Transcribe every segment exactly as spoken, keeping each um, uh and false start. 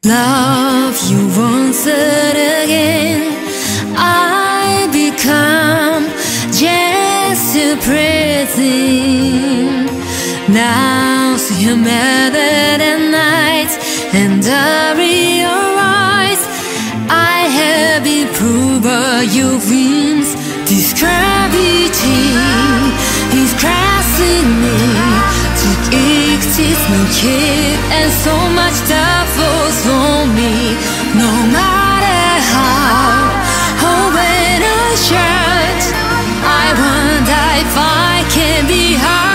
Love you once and again. I become just a present. Now see you mad at night, and I realize I have been proved by your wings. This gravity is crashing me to exist, no kick, and so much that falls on me. No matter how or when I shout, I wonder if I can be hard.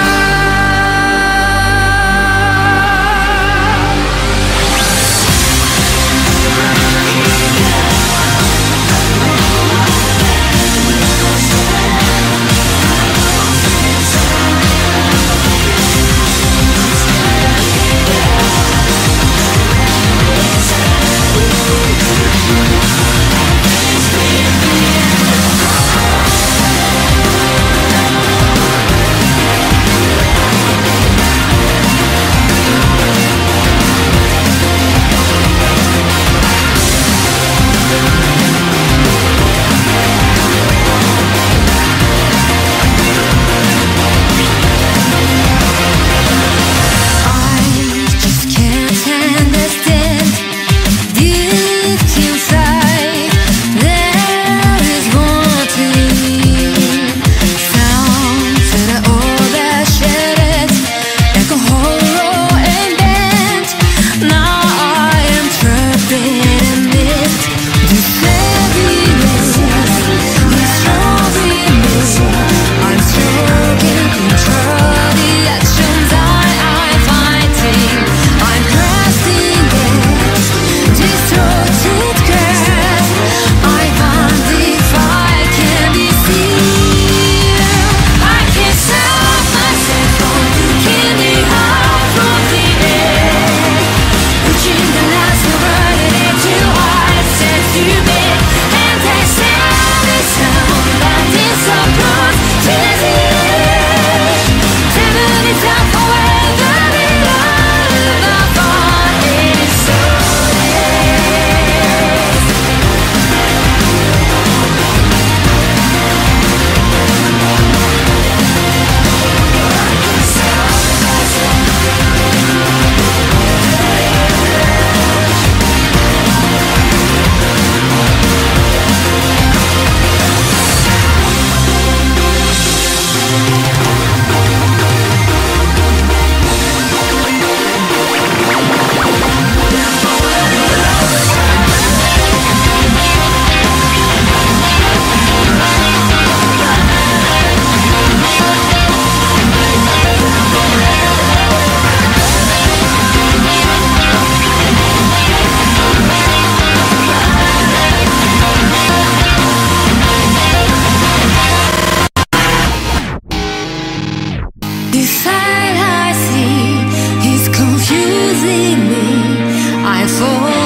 This light I see is confusing me. I fall